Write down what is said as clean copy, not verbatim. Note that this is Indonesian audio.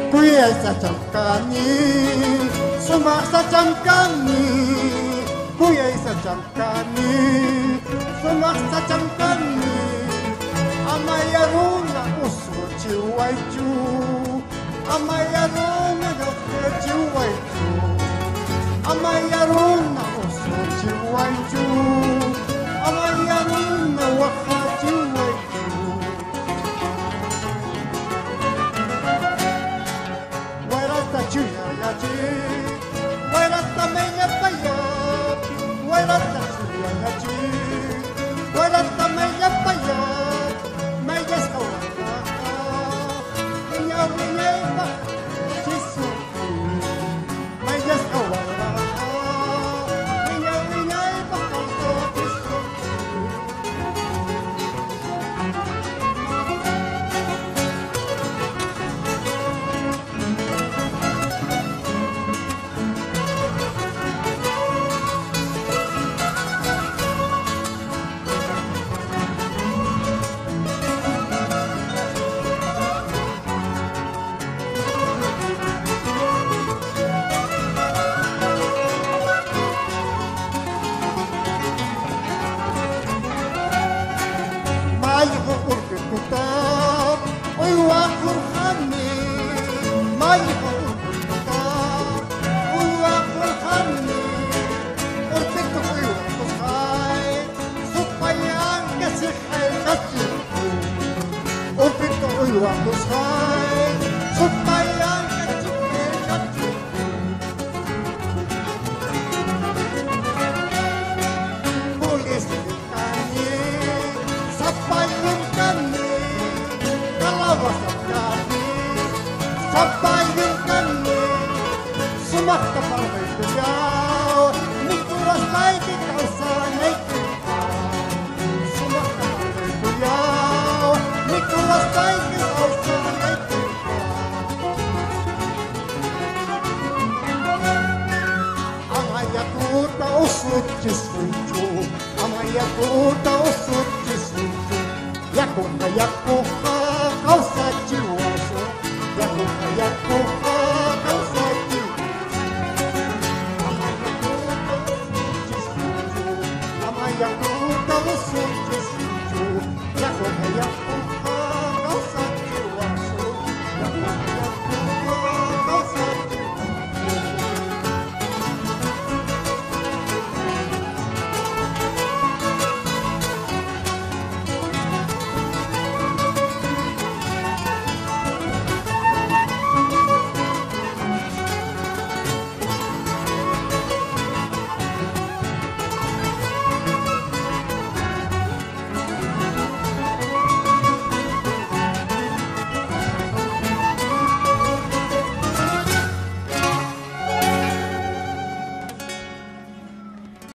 Kuya sa Changkani, sumak sa Changkani. Kuya sa Changkani, sumak sa Changkani. Amayaro na uso chiway chu, amayaro na gafre chiway chu, amayaro na uso chiway chu, amayaro na waka chiway chu. Wairata meña payat, wairata chuyayachi, wairata meña payat, meña skawaka, meña meña chisuki, meña skawaka, meña meña chisuki. Mayo urkutap, oy wakur kami. Mayo urkutap, oy wakur kami. Urkito oy wakur kay, supaya kasi kay kasiku. Urkito oy wakur kay, supaya kasi kay kasiku. Pulis kami. Sabayun kami, kalawasan kami, sabayun kami, sumakta parang kuyaw, nikulas ay kikausan ay kikaw. Sumakta parang kuyaw, nikulas ay kikausan ay kikaw. Ang ayakuta usut chisunju, ang ayakuta usut chisunju. Yako na yako ka